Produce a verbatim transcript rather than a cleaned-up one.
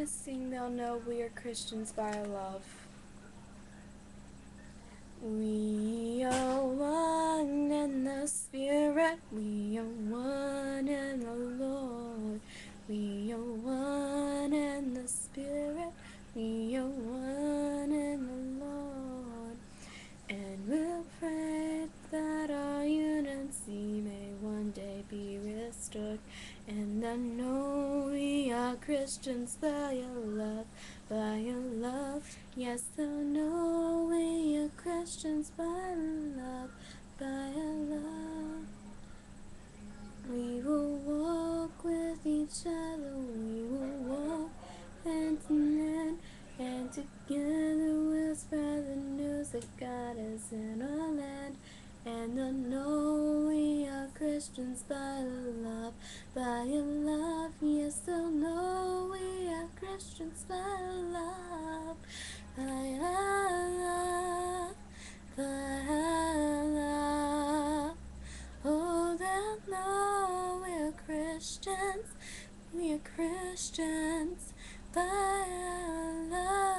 gonna sing, they'll know we are Christians by our love. We are one in the Spirit, we are one in the Lord. We are one in the Spirit, we are one in the Lord. And we'll pray that our unity may one day be restored. And I know we are Christians by your love, by your love. Yes, I know we are Christians by love, by your love. We will walk with each other, we will walk hand in hand, and together we'll spread the news that God is in our land. And I know we are Christians by love, by your love. Yes, I know we are Christians by love, by your love, by your love. Oh, they'll know we are Christians, we are Christians by our love.